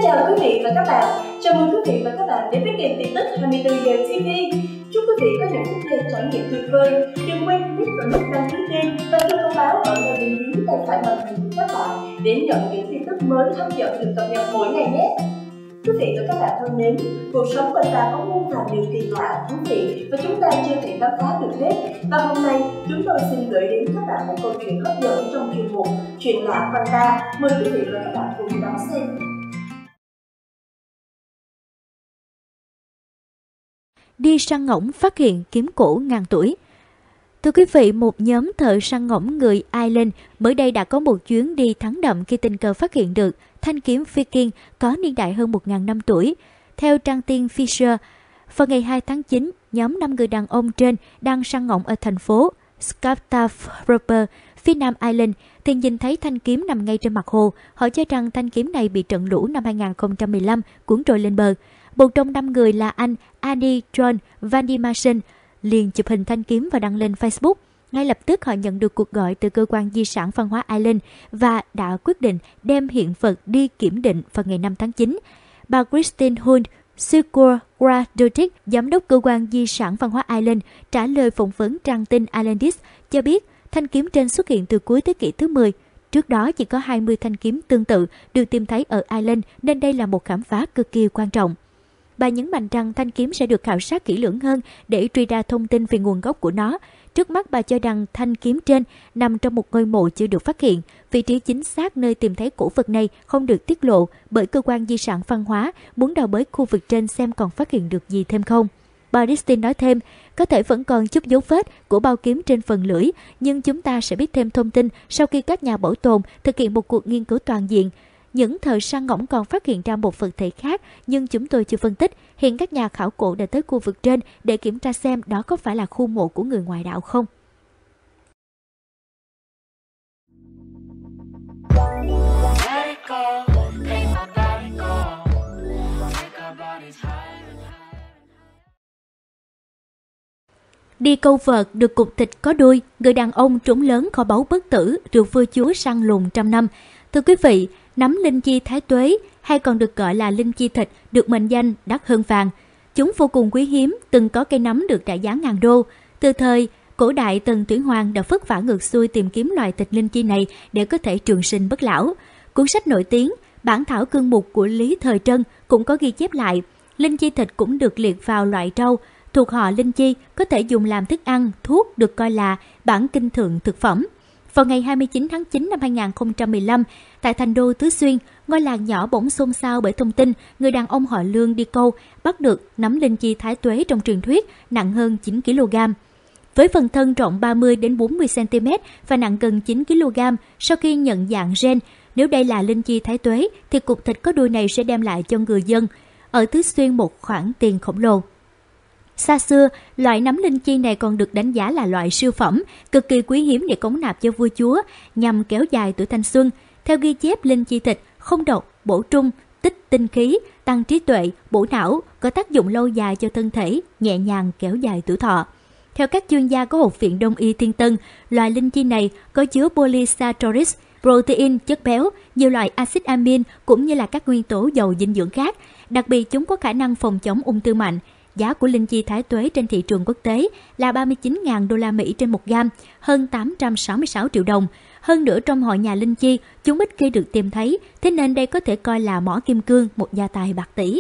chào quý vị và các bạn. Chào mừng quý vị và các bạn đến với kênh tin tức 24 giờ TV. Chúc quý vị có những phút giây trải nghiệm tuyệt vời. Đừng quên click vào nút đăng ký kênh và chuông thông báo ở ngay bên dưới tay phải màn hình của các bạn để nhận những tin tức mới hấp dẫn được cập nhật mỗi ngày nhé. Quý vị và các bạn thân mến, cuộc sống quanh ta có muôn vàn điều kỳ lạ, thú vị và chúng ta chưa thể khám phá được hết. Và hôm nay chúng tôi xin gửi đến các bạn một câu chuyện hấp dẫn trong chuyên mục Chuyện lạ quanh ta. Mời quý vị và các bạn cùng đón xem. Đi săn ngỗng phát hiện kiếm cổ ngàn tuổi. Thưa quý vị, một nhóm thợ săn ngỗng người Ireland mới đây đã có một chuyến đi thắng đậm khi tình cờ phát hiện được thanh kiếm Viking có niên đại hơn 1.000 năm tuổi. Theo trang tin Fisher, vào ngày 2 tháng 9, nhóm 5 người đàn ông trên đang săn ngỗng ở thành phố Skaftafelder, phía nam Ireland, thì nhìn thấy thanh kiếm nằm ngay trên mặt hồ. Họ cho rằng thanh kiếm này bị trận lũ năm 2015 cuốn trôi lên bờ. Một trong 5 người là anh Andy John Van Dimarsen liền chụp hình thanh kiếm và đăng lên Facebook. Ngay lập tức họ nhận được cuộc gọi từ cơ quan di sản văn hóa Ireland và đã quyết định đem hiện vật đi kiểm định vào ngày 5 tháng 9. Bà Christine Hunt Sigurðardóttir, giám đốc cơ quan di sản văn hóa Ireland, trả lời phỏng vấn trang tin Irelandist cho biết thanh kiếm trên xuất hiện từ cuối thế kỷ thứ 10. Trước đó chỉ có 20 thanh kiếm tương tự được tìm thấy ở Ireland nên đây là một khám phá cực kỳ quan trọng. Bà nhấn mạnh rằng thanh kiếm sẽ được khảo sát kỹ lưỡng hơn để truy ra thông tin về nguồn gốc của nó. Trước mắt bà cho rằng thanh kiếm trên nằm trong một ngôi mộ chưa được phát hiện. Vị trí chính xác nơi tìm thấy cổ vật này không được tiết lộ bởi cơ quan di sản văn hóa muốn đào bới khu vực trên xem còn phát hiện được gì thêm không. Bà Christine nói thêm, có thể vẫn còn chút dấu vết của bao kiếm trên phần lưỡi, nhưng chúng ta sẽ biết thêm thông tin sau khi các nhà bảo tồn thực hiện một cuộc nghiên cứu toàn diện. Những thợ săn ngỗng còn phát hiện ra một vật thể khác nhưng chúng tôi chưa phân tích. Hiện các nhà khảo cổ đã tới khu vực trên để kiểm tra xem đó có phải là khu mộ của người ngoại đạo không. Đi câu vợt được cục thịt có đuôi, người đàn ông trốn lớn kho báu bất tử được vua chúa săn lùng trăm năm. Thưa quý vị, nấm linh chi thái tuế hay còn được gọi là linh chi thịt được mệnh danh đắt hơn vàng. Chúng vô cùng quý hiếm, từng có cây nấm được trả giá ngàn đô. Từ thời cổ đại, Tần Thủy Hoàng đã vất vả ngược xuôi tìm kiếm loài thịt linh chi này để có thể trường sinh bất lão. Cuốn sách nổi tiếng Bản thảo cương mục của Lý Thời Trân cũng có ghi chép lại, linh chi thịt cũng được liệt vào loại rau thuộc họ linh chi, có thể dùng làm thức ăn, thuốc, được coi là bản kinh thượng thực phẩm. Vào ngày 29 tháng 9 năm 2015, tại thành đô Tứ Xuyên, ngôi làng nhỏ bỗng xôn xao bởi thông tin người đàn ông họ Lương đi câu bắt được nấm linh chi thái tuế trong truyền thuyết nặng hơn 9 kg. Với phần thân rộng 30 đến 40 cm và nặng gần 9 kg, sau khi nhận dạng gen, nếu đây là linh chi thái tuế thì cục thịt có đuôi này sẽ đem lại cho người dân ở Tứ Xuyên một khoản tiền khổng lồ. Xa xưa, loại nấm linh chi này còn được đánh giá là loại siêu phẩm, cực kỳ quý hiếm để cống nạp cho vua chúa nhằm kéo dài tuổi thanh xuân. Theo ghi chép, linh chi thịt không độc, bổ trung, tích tinh khí, tăng trí tuệ, bổ não, có tác dụng lâu dài cho thân thể, nhẹ nhàng kéo dài tuổi thọ. Theo các chuyên gia của Học viện Đông y Thiên Tân, loài linh chi này có chứa polysaccharide, protein, chất béo, nhiều loại axit amin cũng như là các nguyên tố giàu dinh dưỡng khác. Đặc biệt, chúng có khả năng phòng chống ung thư mạnh. Giá của linh chi thái tuế trên thị trường quốc tế là 39.000 đô la Mỹ trên 1 gam, hơn 866 triệu đồng. Hơn nữa, trong họ nhà linh chi, chúng ít khi được tìm thấy, thế nên đây có thể coi là mỏ kim cương, một gia tài bạc tỷ.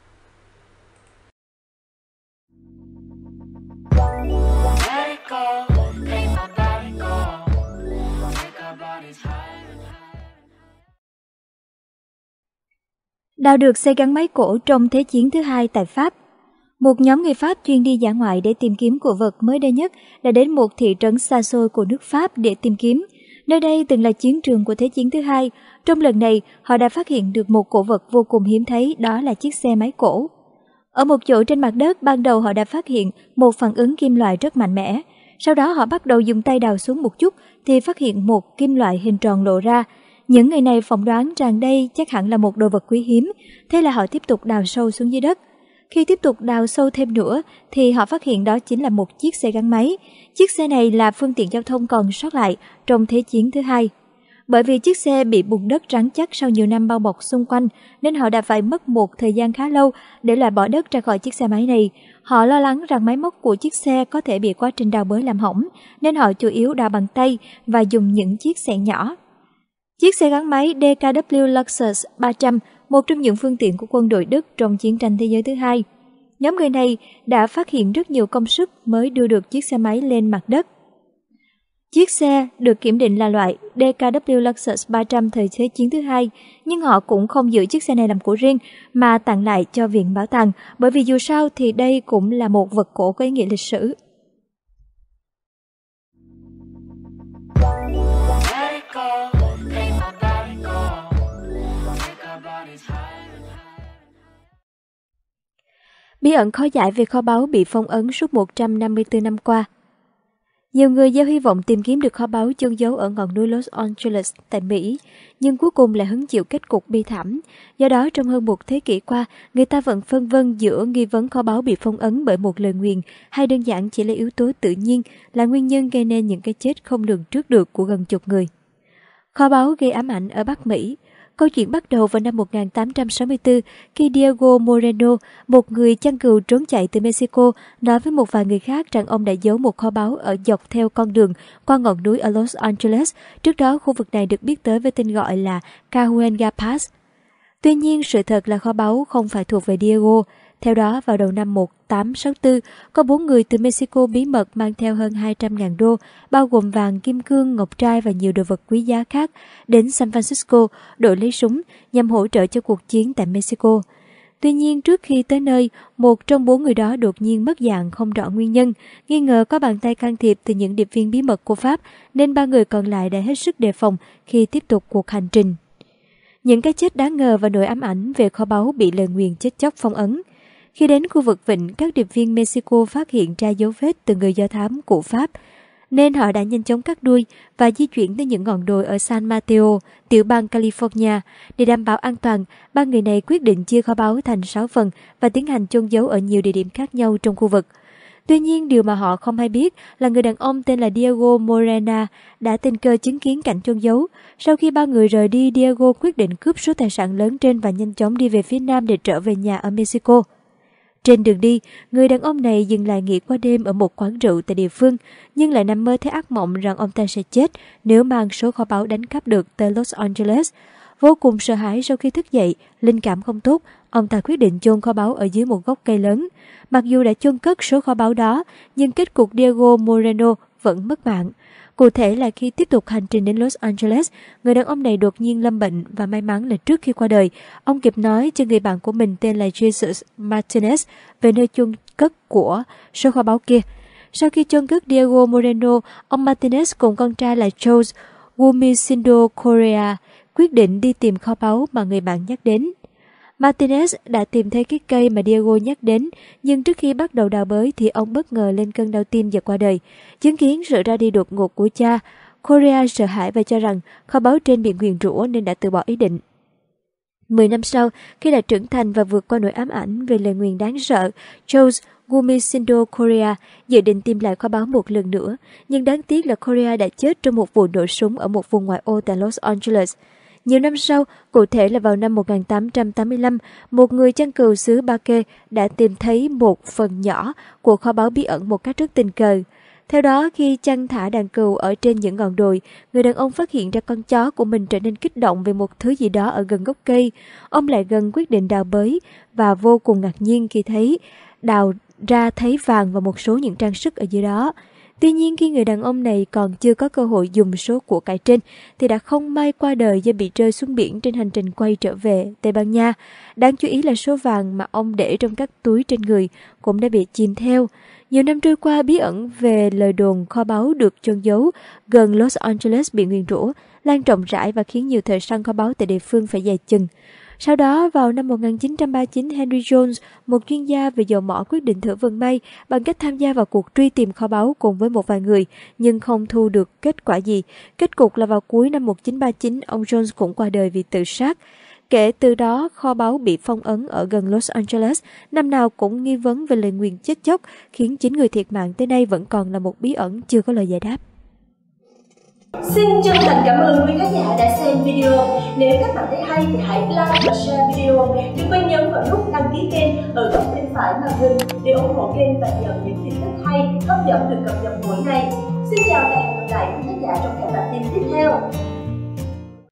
Đào được xe gắn máy cổ trong Thế chiến thứ hai tại Pháp. Một nhóm người Pháp chuyên đi dã ngoại để tìm kiếm cổ vật mới đây nhất đã đến một thị trấn xa xôi của nước Pháp để tìm kiếm. Nơi đây từng là chiến trường của Thế chiến thứ hai. Trong lần này, họ đã phát hiện được một cổ vật vô cùng hiếm thấy, đó là chiếc xe máy cổ. Ở một chỗ trên mặt đất, ban đầu họ đã phát hiện một phản ứng kim loại rất mạnh mẽ. Sau đó họ bắt đầu dùng tay đào xuống một chút thì phát hiện một kim loại hình tròn lộ ra. Những người này phỏng đoán rằng đây chắc hẳn là một đồ vật quý hiếm, thế là họ tiếp tục đào sâu xuống dưới đất. Khi tiếp tục đào sâu thêm nữa thì họ phát hiện đó chính là một chiếc xe gắn máy. Chiếc xe này là phương tiện giao thông còn sót lại trong Thế chiến thứ hai. Bởi vì chiếc xe bị bùn đất rắn chắc sau nhiều năm bao bọc xung quanh, nên họ đã phải mất một thời gian khá lâu để loại bỏ đất ra khỏi chiếc xe máy này. Họ lo lắng rằng máy móc của chiếc xe có thể bị quá trình đào bới làm hỏng, nên họ chủ yếu đào bằng tay và dùng những chiếc xẻng nhỏ. Chiếc xe gắn máy DKW Lexus 300, một trong những phương tiện của quân đội Đức trong chiến tranh thế giới thứ hai. Nhóm người này đã phát hiện rất nhiều công sức mới đưa được chiếc xe máy lên mặt đất. Chiếc xe được kiểm định là loại DKW Lexus 300 thời Thế chiến thứ hai, nhưng họ cũng không giữ chiếc xe này làm của riêng mà tặng lại cho Viện Bảo tàng, bởi vì dù sao thì đây cũng là một vật cổ có ý nghĩa lịch sử. Bí ẩn khó giải về kho báu bị phong ấn suốt 154 năm qua. Nhiều người gieo hy vọng tìm kiếm được kho báu chôn giấu ở ngọn núi Los Angeles tại Mỹ, nhưng cuối cùng lại hứng chịu kết cục bi thảm. Do đó, trong hơn một thế kỷ qua, người ta vẫn phân vân giữa nghi vấn kho báu bị phong ấn bởi một lời nguyền hay đơn giản chỉ là yếu tố tự nhiên là nguyên nhân gây nên những cái chết không lường trước được của gần chục người. Kho báu gây ám ảnh ở Bắc Mỹ. Câu chuyện bắt đầu vào năm 1864 khi Diego Moreno, một người chăn cừu trốn chạy từ Mexico, nói với một vài người khác rằng ông đã giấu một kho báu ở dọc theo con đường qua ngọn núi ở Los Angeles. Trước đó, khu vực này được biết tới với tên gọi là Cahuenga Pass. Tuy nhiên, sự thật là kho báu không phải thuộc về Diego. Theo đó, vào đầu năm 1864, có 4 người từ Mexico bí mật mang theo hơn 200.000 đô, bao gồm vàng, kim cương, ngọc trai và nhiều đồ vật quý giá khác, đến San Francisco đổi lấy súng nhằm hỗ trợ cho cuộc chiến tại Mexico. Tuy nhiên, trước khi tới nơi, một trong 4 người đó đột nhiên mất dạng không rõ nguyên nhân, nghi ngờ có bàn tay can thiệp từ những điệp viên bí mật của Pháp, nên 3 người còn lại đã hết sức đề phòng khi tiếp tục cuộc hành trình. Những cái chết đáng ngờ và nỗi ám ảnh về kho báu bị lời nguyền chết chóc phong ấn. Khi đến khu vực vịnh, các điệp viên Mexico phát hiện ra dấu vết từ người do thám của Pháp, nên họ đã nhanh chóng cắt đuôi và di chuyển tới những ngọn đồi ở San Mateo, tiểu bang California. Để đảm bảo an toàn, 3 người này quyết định chia kho báu thành 6 phần và tiến hành chôn giấu ở nhiều địa điểm khác nhau trong khu vực. Tuy nhiên, điều mà họ không hay biết là người đàn ông tên là Diego Moreno đã tình cờ chứng kiến cảnh chôn giấu. Sau khi 3 người rời đi, Diego quyết định cướp số tài sản lớn trên và nhanh chóng đi về phía nam để trở về nhà ở Mexico. Trên đường đi, người đàn ông này dừng lại nghỉ qua đêm ở một quán rượu tại địa phương, nhưng lại nằm mơ thấy ác mộng rằng ông ta sẽ chết nếu mang số kho báu đánh cắp được tới Los Angeles. Vô cùng sợ hãi sau khi thức dậy, linh cảm không tốt, ông ta quyết định chôn kho báu ở dưới một gốc cây lớn. Mặc dù đã chôn cất số kho báu đó, nhưng kết cục Diego Moreno vẫn mất mạng. Cụ thể là khi tiếp tục hành trình đến Los Angeles, người đàn ông này đột nhiên lâm bệnh và may mắn là trước khi qua đời, ông kịp nói cho người bạn của mình tên là Jesus Martinez về nơi chôn cất của số kho báu kia. Sau khi chôn cất Diego Moreno, ông Martinez cùng con trai là Jose Gumicindo Correa quyết định đi tìm kho báu mà người bạn nhắc đến. Martinez đã tìm thấy cái cây mà Diego nhắc đến, nhưng trước khi bắt đầu đào bới thì ông bất ngờ lên cơn đau tim và qua đời. Chứng kiến sự ra đi đột ngột của cha, Correa sợ hãi và cho rằng kho báu trên bị nguyền rủa nên đã từ bỏ ý định. 10 năm sau, khi đã trưởng thành và vượt qua nỗi ám ảnh về lời nguyền đáng sợ, Jose Gumicindo Correa dự định tìm lại kho báu một lần nữa, nhưng đáng tiếc là Correa đã chết trong một vụ nổ súng ở một vùng ngoại ô tại Los Angeles. Nhiều năm sau, cụ thể là vào năm 1885, một người chăn cừu xứ Baque đã tìm thấy một phần nhỏ của kho báu bí ẩn một cách rất tình cờ. Theo đó, khi chăn thả đàn cừu ở trên những ngọn đồi, người đàn ông phát hiện ra con chó của mình trở nên kích động về một thứ gì đó ở gần gốc cây. Ông lại gần quyết định đào bới và vô cùng ngạc nhiên khi đào ra thấy vàng và một số những trang sức ở dưới đó. Tuy nhiên, khi người đàn ông này còn chưa có cơ hội dùng số của cải trên thì đã không may qua đời do bị rơi xuống biển trên hành trình quay trở về Tây Ban Nha. Đáng chú ý là số vàng mà ông để trong các túi trên người cũng đã bị chìm theo. Nhiều năm trôi qua, bí ẩn về lời đồn kho báu được chôn giấu gần Los Angeles bị nguyền rủa, lan rộng rãi và khiến nhiều thợ săn kho báu tại địa phương phải dè chừng. Sau đó, vào năm 1939, Henry Jones, một chuyên gia về dầu mỏ, quyết định thử vận may bằng cách tham gia vào cuộc truy tìm kho báu cùng với một vài người, nhưng không thu được kết quả gì. Kết cục là vào cuối năm 1939, ông Jones cũng qua đời vì tự sát. Kể từ đó, kho báu bị phong ấn ở gần Los Angeles, năm nào cũng nghi vấn về lời nguyền chết chóc, khiến 9 người thiệt mạng tới nay vẫn còn là một bí ẩn chưa có lời giải đáp. Xin chân thành cảm ơn quý khán giả đã Nếu các bạn thấy hay thì hãy like và share video. Đừng quên nhấn vào nút đăng ký kênh ở góc bên phải màn hình để ủng hộ kênh và nhận những tin tức hay, hấp dẫn được cập nhật mỗi ngày. Xin chào và hẹn gặp lại quý khán giả trong các bản tin tiếp theo.